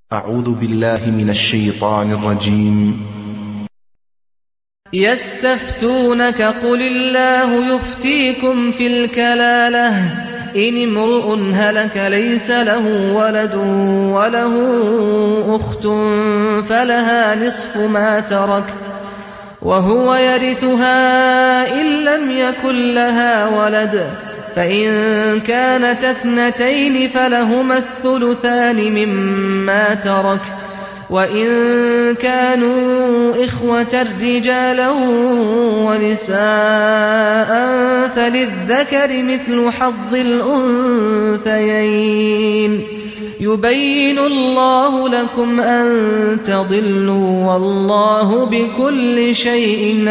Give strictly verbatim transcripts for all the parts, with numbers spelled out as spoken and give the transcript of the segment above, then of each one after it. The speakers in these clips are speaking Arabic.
أعوذ بالله من الشيطان الرجيم. يستفتونك قل الله يفتيكم في الكلالة إن امرؤ هلك ليس له ولد وله أخت فلها نصف ما ترك وهو يرثها إن لم يكن لها ولد فإن كانت اثنتين فلهما الثلثان مما ترك وإن كانوا إخوة رجالا ونساء فللذكر مثل حظ الأنثيين يبين الله لكم أن تضلوا والله بكل شيء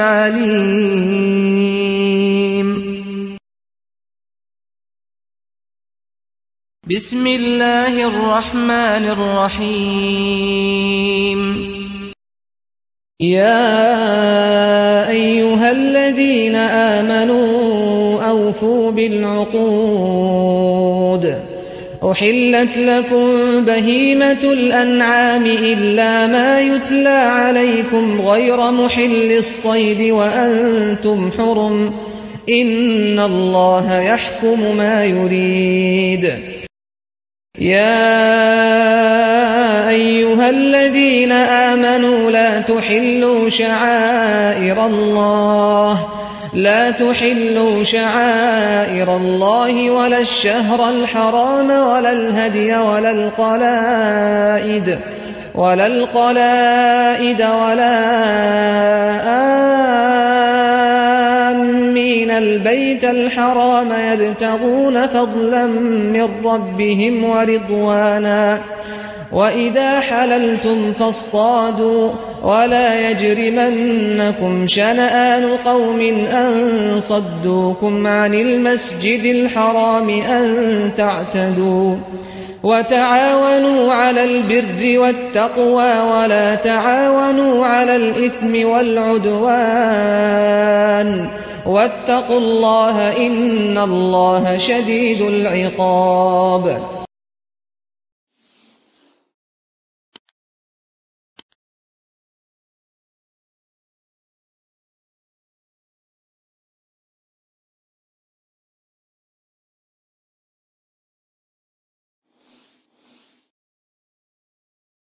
عليم. بسم الله الرحمن الرحيم. يا أيها الذين آمنوا أوفوا بالعقود أحلت لكم بهيمة الأنعام إلا ما يتلى عليكم غير محل الصيد وأنتم حرم إن الله يحكم ما يريد. يا أيها الذين آمنوا لا تحلوا شعائر الله لا تحلوا شعائر الله ولا الشهر الحرام ولا الهدي ولا القلائد ولا القلائد ولا آمين البيت الحرام يبتغون فضلا من ربهم ورضوانا وإذا حللتم فاصطادوا ولا يجرمنكم شنآن قوم أن صدوكم عن المسجد الحرام أن تعتدوا وتعاونوا على البر والتقوى ولا تعاونوا على الإثم والعدوان واتقوا الله إن الله شديد العقاب.